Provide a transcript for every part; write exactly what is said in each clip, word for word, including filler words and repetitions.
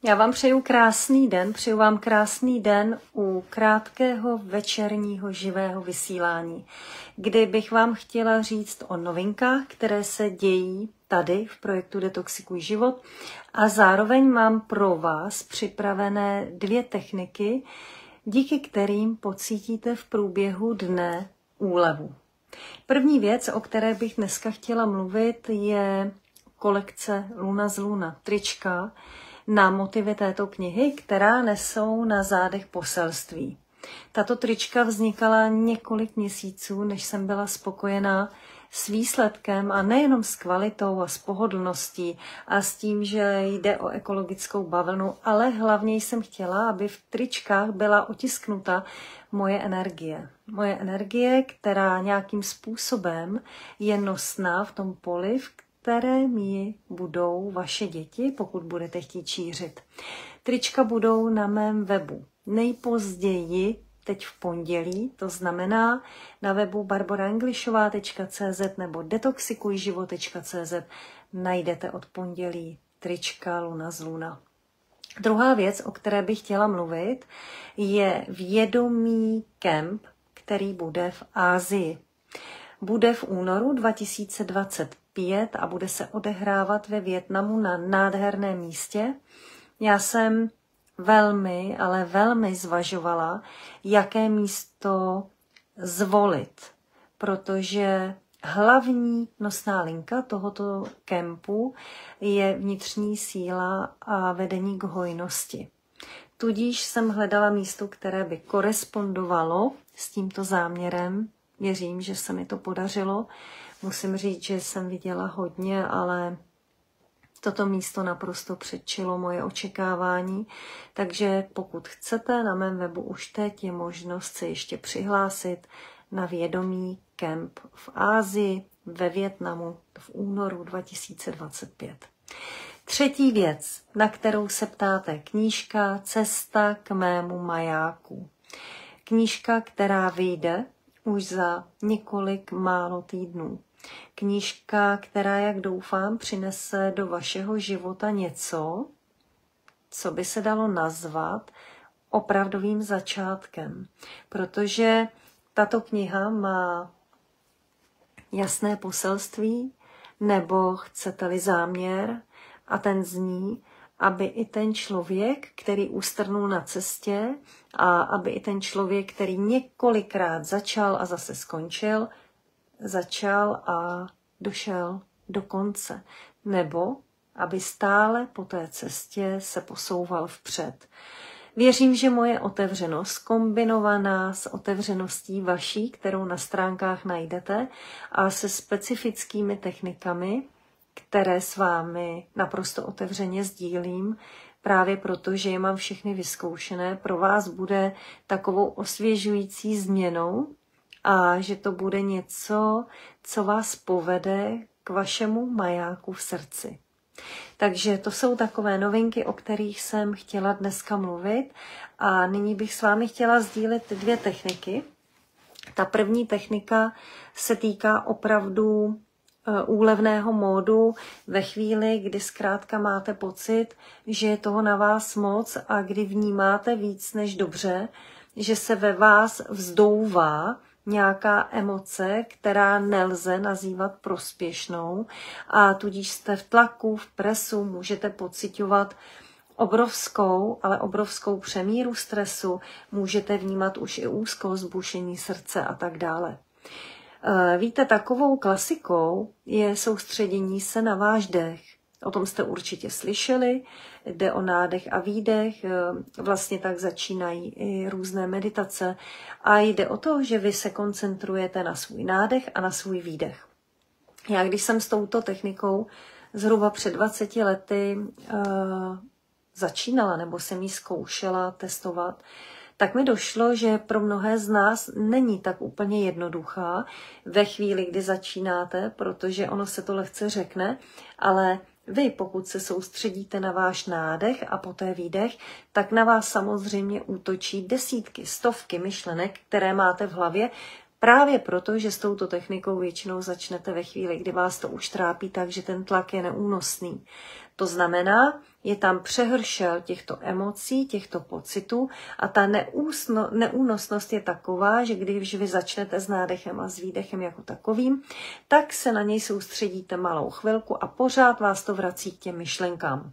Já vám přeju krásný den, přeju vám krásný den u krátkého večerního živého vysílání, kdy bych vám chtěla říct o novinkách, které se dějí tady v projektu Detoxikuj život a zároveň mám pro vás připravené dvě techniky, díky kterým pocítíte v průběhu dne úlevu. První věc, o které bych dneska chtěla mluvit, je kolekce Luna z Luna, trička, na motivy této knihy, která nesou na zádech poselství. Tato trička vznikala několik měsíců, než jsem byla spokojená s výsledkem a nejenom s kvalitou a s pohodlností a s tím, že jde o ekologickou bavlnu, ale hlavně jsem chtěla, aby v tričkách byla otisknuta moje energie. Moje energie, která nějakým způsobem je nosná v tom poli, v kterém ji budou vaše děti, pokud budete chtít šířit. Trička budou na mém webu nejpozději teď v pondělí, to znamená na webu barbora englišová tečka cé zet nebo detoxikujživot tečka cé zet najdete od pondělí trička Luna z Luna. Druhá věc, o které bych chtěla mluvit, je vědomý kemp, který bude v Asii. Bude v únoru dva tisíce dvacet pět a bude se odehrávat ve Vietnamu na nádherném místě. Já jsem velmi, ale velmi zvažovala, jaké místo zvolit, protože hlavní nosná linka tohoto kempu je vnitřní síla a vedení k hojnosti. Tudíž jsem hledala místo, které by korespondovalo s tímto záměrem. Věřím, že se mi to podařilo. Musím říct, že jsem viděla hodně, ale toto místo naprosto předčilo moje očekávání. Takže pokud chcete, na mém webu už teď je možnost se ještě přihlásit na vědomý kemp v Asii, ve Vietnamu v únoru dva tisíce dvacet pět. Třetí věc, na kterou se ptáte, knížka Cesta k mému majáku. Knížka, která vyjde už za několik málo týdnů. Knížka, která, jak doufám, přinese do vašeho života něco, co by se dalo nazvat opravdovým začátkem. Protože tato kniha má jasné poselství, nebo chcete-li záměr, a ten zní, aby i ten člověk, který ustrnul na cestě, a aby i ten člověk, který několikrát začal a zase skončil, začal a došel do konce. Nebo aby stále po té cestě se posouval vpřed. Věřím, že moje otevřenost, kombinovaná s otevřeností vaší, kterou na stránkách najdete, a se specifickými technikami, které s vámi naprosto otevřeně sdílím, právě proto, že je mám všechny vyzkoušené, pro vás bude takovou osvěžující změnou a že to bude něco, co vás povede k vašemu majáku v srdci. Takže to jsou takové novinky, o kterých jsem chtěla dneska mluvit a nyní bych s vámi chtěla sdílet dvě techniky. Ta první technika se týká opravdu úlevného módu ve chvíli, kdy zkrátka máte pocit, že je toho na vás moc a kdy vnímáte víc než dobře, že se ve vás vzdouvá nějaká emoce, která nelze nazývat prospěšnou a tudíž jste v tlaku, v presu, můžete pociťovat obrovskou, ale obrovskou přemíru stresu, můžete vnímat už i úzkost, bušení srdce a tak dále. Víte, takovou klasikou je soustředění se na váš dech. O tom jste určitě slyšeli, jde o nádech a výdech, vlastně tak začínají i různé meditace a jde o to, že vy se koncentrujete na svůj nádech a na svůj výdech. Já když jsem s touto technikou zhruba před dvaceti lety uh, začínala, nebo jsem ji zkoušela testovat, tak mi došlo, že pro mnohé z nás není tak úplně jednoduchá ve chvíli, kdy začínáte, protože ono se to lehce řekne, ale vy, pokud se soustředíte na váš nádech a poté výdech, tak na vás samozřejmě útočí desítky, stovky myšlenek, které máte v hlavě, Právě proto, že s touto technikou většinou začnete ve chvíli, kdy vás to už trápí tak, že ten tlak je neúnosný. To znamená, je tam přehršel těchto emocí, těchto pocitů a ta neúsno, neúnosnost je taková, že když vy začnete s nádechem a s výdechem jako takovým, tak se na něj soustředíte malou chvilku a pořád vás to vrací k těm myšlenkám.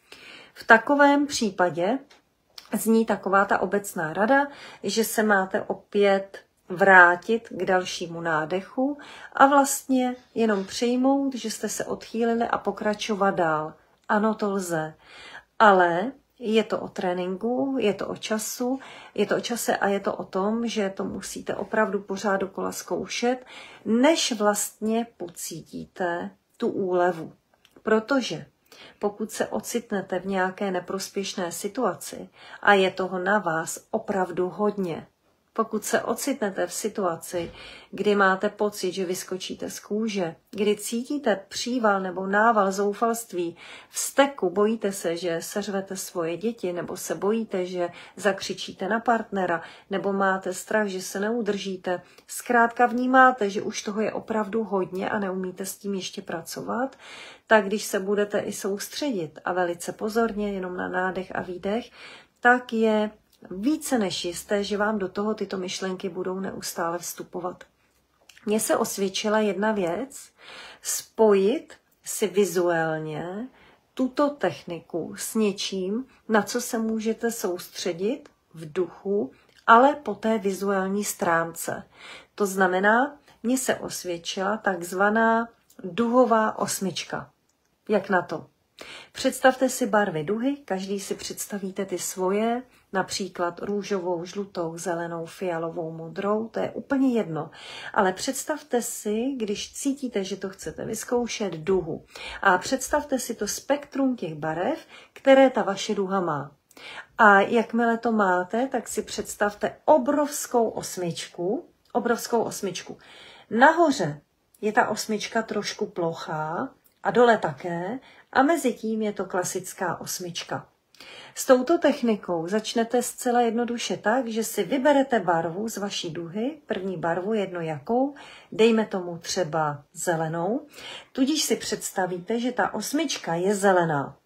V takovém případě zní taková ta obecná rada, že se máte opět vrátit k dalšímu nádechu a vlastně jenom přijmout, že jste se odchýlili a pokračovat dál. Ano, to lze, ale je to o tréninku, je to o času, je to o čase a je to o tom, že to musíte opravdu pořád dokola zkoušet, než vlastně pocítíte tu úlevu. Protože pokud se ocitnete v nějaké neprospěšné situaci a je toho na vás opravdu hodně, pokud se ocitnete v situaci, kdy máte pocit, že vyskočíte z kůže, kdy cítíte příval nebo nával zoufalství, vzteku, bojíte se, že seřvete svoje děti, nebo se bojíte, že zakřičíte na partnera, nebo máte strach, že se neudržíte, zkrátka vnímáte, že už toho je opravdu hodně a neumíte s tím ještě pracovat, tak když se budete i soustředit a velice pozorně jenom na nádech a výdech, tak je více než jisté, že vám do toho tyto myšlenky budou neustále vstupovat. Mně se osvědčila jedna věc, spojit si vizuálně tuto techniku s něčím, na co se můžete soustředit v duchu, ale po té vizuální stránce. To znamená, mně se osvědčila takzvaná duhová osmička. Jak na to? Představte si barvy duhy, každý si představíte ty svoje, například růžovou, žlutou, zelenou, fialovou, modrou, to je úplně jedno. Ale představte si, když cítíte, že to chcete vyzkoušet, duhu. A představte si to spektrum těch barev, které ta vaše duha má. A jakmile to máte, tak si představte obrovskou osmičku, obrovskou osmičku. Nahoře je ta osmička trošku plochá a dole také, a mezi tím je to klasická osmička. S touto technikou začnete zcela jednoduše tak, že si vyberete barvu z vaší duhy, první barvu, jedno jakou, dejme tomu třeba zelenou, tudíž si představíte, že ta osmička je zelená.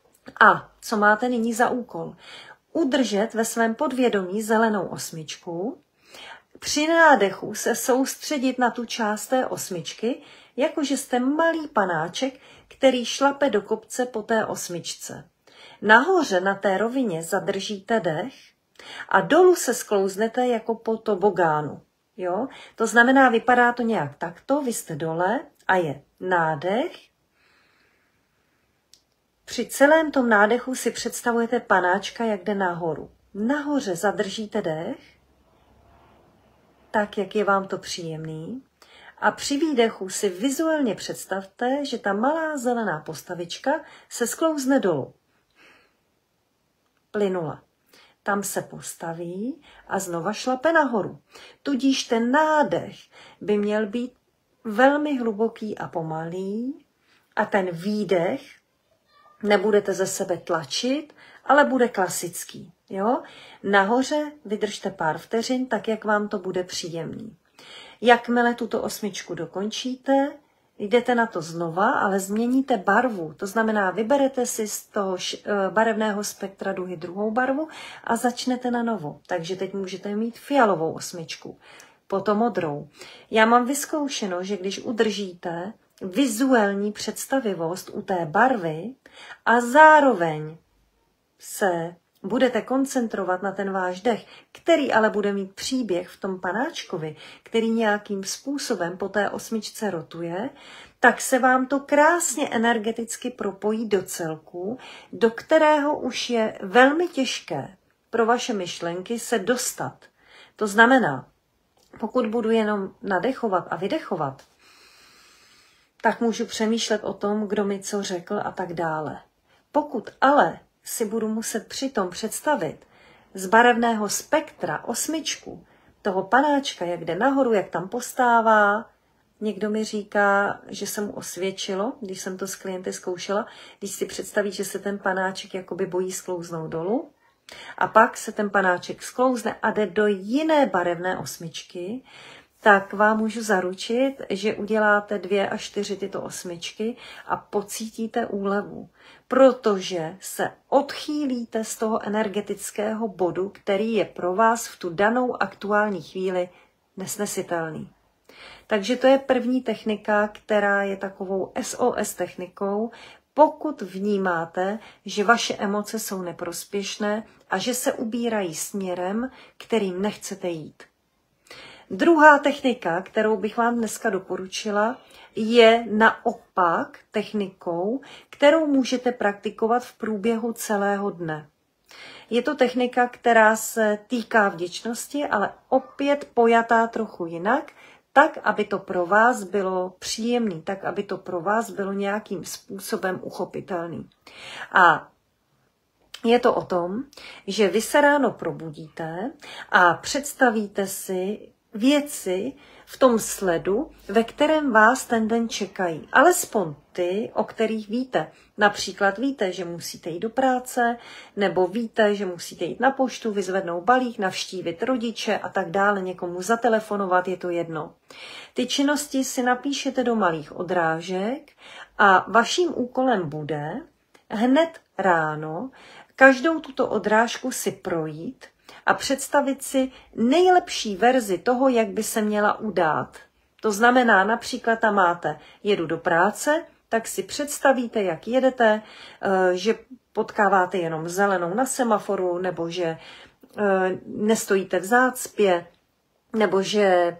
A co máte nyní za úkol? Udržet ve svém podvědomí zelenou osmičku, při nádechu se soustředit na tu část té osmičky, jakože jste malý panáček, který šlape do kopce po té osmičce. Nahoře na té rovině zadržíte dech a dolů se sklouznete jako po tobogánu. Jo? To znamená, vypadá to nějak takto, vy jste dole a je nádech. Při celém tom nádechu si představujete panáčka, jak jde nahoru. Nahoře zadržíte dech, tak, jak je vám to příjemný. A při výdechu si vizuálně představte, že ta malá zelená postavička se sklouzne dolů. Plynula. Tam se postaví a znova šlape nahoru. Tudíž ten nádech by měl být velmi hluboký a pomalý a ten výdech nebudete ze sebe tlačit, ale bude klasický. Jo? Nahoře vydržte pár vteřin, tak jak vám to bude příjemný. Jakmile tuto osmičku dokončíte, jdete na to znova, ale změníte barvu. To znamená, vyberete si z toho barevného spektra duhy druhou barvu a začnete na novo. Takže teď můžete mít fialovou osmičku, potom modrou. Já mám vyzkoušeno, že když udržíte vizuální představivost u té barvy a zároveň se budete koncentrovat na ten váš dech, který ale bude mít příběh v tom panáčkovi, který nějakým způsobem po té osmičce rotuje, tak se vám to krásně energeticky propojí do celku, do kterého už je velmi těžké pro vaše myšlenky se dostat. To znamená, pokud budu jenom nadechovat a vydechovat, tak můžu přemýšlet o tom, kdo mi co řekl a tak dále. Pokud ale si budu muset přitom představit z barevného spektra osmičku toho panáčka, jak jde nahoru, jak tam postává. Někdo mi říká, že se mu osvědčilo, když jsem to s klienty zkoušela, když si představí, že se ten panáček jakoby bojí sklouznout dolů a pak se ten panáček sklouzne a jde do jiné barevné osmičky, tak vám můžu zaručit, že uděláte dvě až čtyři tyto osmičky a pocítíte úlevu, protože se odchýlíte z toho energetického bodu, který je pro vás v tu danou aktuální chvíli nesnesitelný. Takže to je první technika, která je takovou S O S technikou, pokud vnímáte, že vaše emoce jsou neprospěšné a že se ubírají směrem, kterým nechcete jít. Druhá technika, kterou bych vám dneska doporučila, je naopak technikou, kterou můžete praktikovat v průběhu celého dne. Je to technika, která se týká vděčnosti, ale opět pojatá trochu jinak, tak, aby to pro vás bylo příjemný, tak, aby to pro vás bylo nějakým způsobem uchopitelný. A je to o tom, že vy se ráno probudíte a představíte si věci v tom sledu, ve kterém vás ten den čekají. Alespoň ty, o kterých víte. Například víte, že musíte jít do práce, nebo víte, že musíte jít na poštu, vyzvednout balík, navštívit rodiče a tak dále, někomu zatelefonovat, je to jedno. Ty činnosti si napíšete do malých odrážek a vaším úkolem bude hned ráno každou tuto odrážku si projít a představit si nejlepší verzi toho, jak by se měla udát. To znamená, například tam máte, jedu do práce, tak si představíte, jak jedete, že potkáváte jenom zelenou na semaforu, nebo že nestojíte v zácpě, nebo že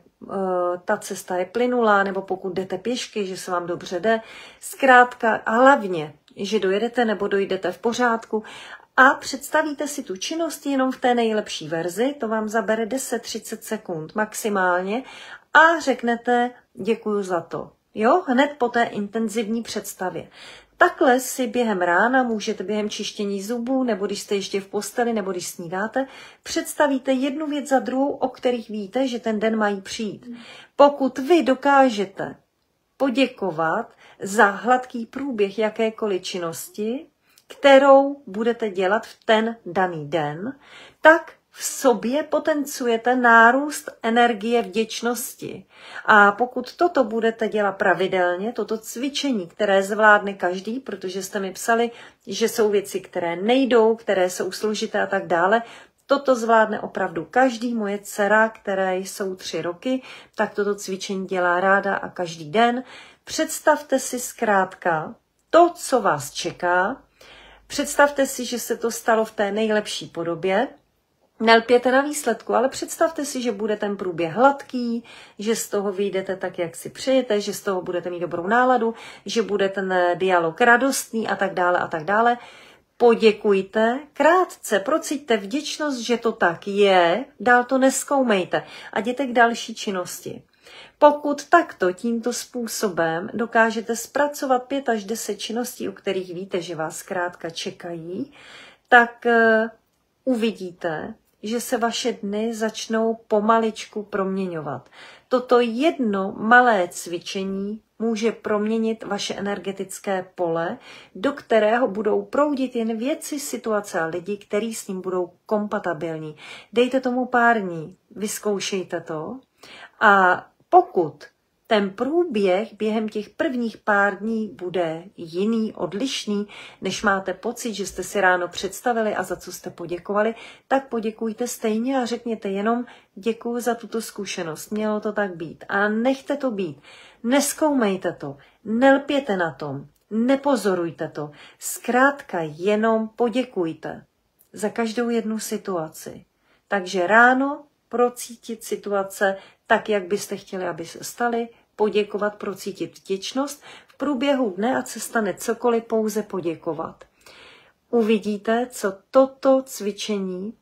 ta cesta je plynulá, nebo pokud jdete pěšky, že se vám dobře jde. Zkrátka a hlavně, že dojedete nebo dojdete v pořádku a představíte si tu činnost jenom v té nejlepší verzi, to vám zabere deset třicet sekund maximálně a řeknete děkuju za to. Jo, hned po té intenzivní představě. Takhle si během rána můžete během čištění zubů, nebo když jste ještě v posteli, nebo když snídáte, představíte jednu věc za druhou, o kterých víte, že ten den mají přijít. Pokud vy dokážete poděkovat za hladký průběh jakékoliv činnosti, kterou budete dělat v ten daný den, tak v sobě potenciujete nárůst energie vděčnosti. A pokud toto budete dělat pravidelně, toto cvičení, které zvládne každý, protože jste mi psali, že jsou věci, které nejdou, které jsou složité a tak dále, toto zvládne opravdu každý. Moje dcera, které jsou tři roky, tak toto cvičení dělá ráda a každý den. Představte si zkrátka to, co vás čeká. Představte si, že se to stalo v té nejlepší podobě. Nelpěte na výsledku, ale představte si, že bude ten průběh hladký, že z toho vyjdete tak, jak si přejete, že z toho budete mít dobrou náladu, že bude ten dialog radostný a tak dále a tak dále. Poděkujte, krátce prociťte vděčnost, že to tak je, dál to nezkoumejte a jděte k další činnosti. Pokud takto, tímto způsobem dokážete zpracovat pět až deset činností, o kterých víte, že vás zkrátka čekají, tak uh, uvidíte, že se vaše dny začnou pomaličku proměňovat. Toto jedno malé cvičení může proměnit vaše energetické pole, do kterého budou proudit jen věci, situace a lidi, kteří s ním budou kompatibilní. Dejte tomu pár dní, vyzkoušejte to a pokud ten průběh během těch prvních pár dní bude jiný, odlišný, než máte pocit, že jste si ráno představili a za co jste poděkovali, tak poděkujte stejně a řekněte jenom děkuji za tuto zkušenost, mělo to tak být. A nechte to být, nezkoumejte to, nelpěte na tom, nepozorujte to, zkrátka jenom poděkujte za každou jednu situaci. Takže ráno procítit situace tak, jak byste chtěli, aby se staly, poděkovat, procítit vděčnost, v průběhu dne, ať se stane cokoliv, pouze poděkovat. Uvidíte, co toto cvičení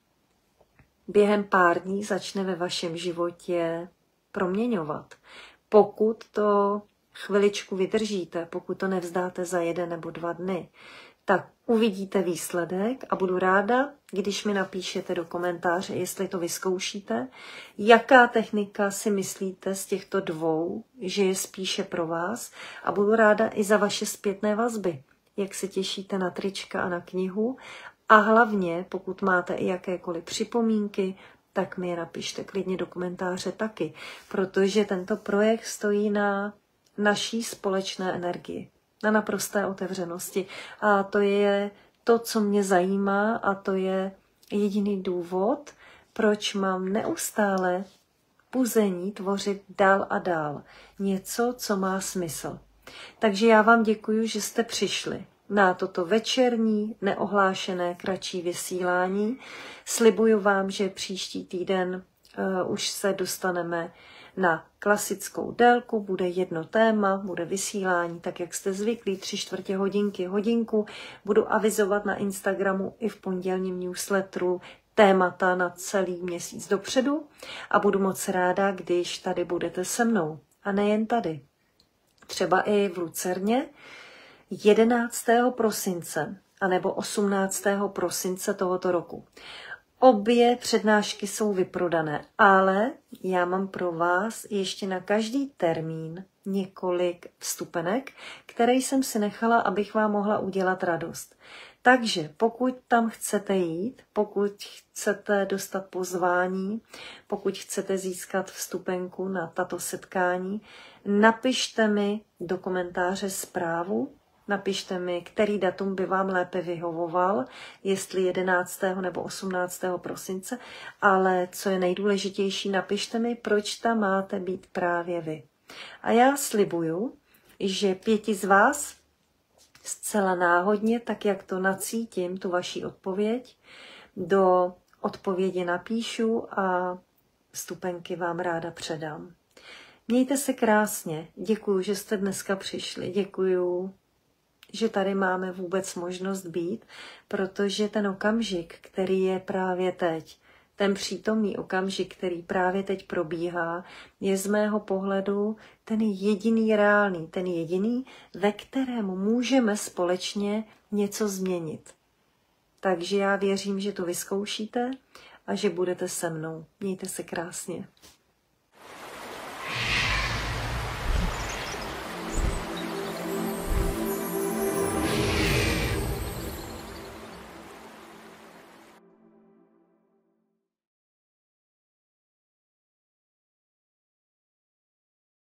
během pár dní začne ve vašem životě proměňovat. Pokud to chviličku vydržíte, pokud to nevzdáte za jeden nebo dva dny, tak uvidíte výsledek a budu ráda, když mi napíšete do komentáře, jestli to vyzkoušíte, jaká technika si myslíte z těchto dvou, že je spíše pro vás a budu ráda i za vaše zpětné vazby, jak se těšíte na trička a na knihu a hlavně, pokud máte i jakékoliv připomínky, tak mi je napište klidně do komentáře taky, protože tento projekt stojí na naší společné energii, na naprosté otevřenosti. A to je to, co mě zajímá, a to je jediný důvod, proč mám neustále puzení tvořit dál a dál něco, co má smysl. Takže já vám děkuji, že jste přišli na toto večerní, neohlášené, kratší vysílání. Slibuju vám, že příští týden uh, už se dostaneme na klasickou délku, bude jedno téma, bude vysílání, tak jak jste zvyklí, tři čtvrtě hodinky, hodinku. Budu avizovat na Instagramu i v pondělním newsletteru témata na celý měsíc dopředu a budu moc ráda, když tady budete se mnou. A nejen tady. Třeba i v Lucerně jedenáctého prosince anebo osmnáctého prosince tohoto roku. Obě přednášky jsou vyprodané, ale já mám pro vás ještě na každý termín několik vstupenek, které jsem si nechala, abych vám mohla udělat radost. Takže pokud tam chcete jít, pokud chcete dostat pozvání, pokud chcete získat vstupenku na tato setkání, napište mi do komentáře zprávu, napište mi, který datum by vám lépe vyhovoval, jestli jedenáctého nebo osmnáctého prosince, ale co je nejdůležitější, napište mi, proč tam máte být právě vy. A já slibuju, že pěti z vás zcela náhodně, tak jak to nacítím, tu vaši odpověď, do odpovědi napíšu a vstupenky vám ráda předám. Mějte se krásně, děkuju, že jste dneska přišli, děkuju, že tady máme vůbec možnost být, protože ten okamžik, který je právě teď, ten přítomný okamžik, který právě teď probíhá, je z mého pohledu ten jediný reálný, ten jediný, ve kterém můžeme společně něco změnit. Takže já věřím, že to vyzkoušíte a že budete se mnou. Mějte se krásně.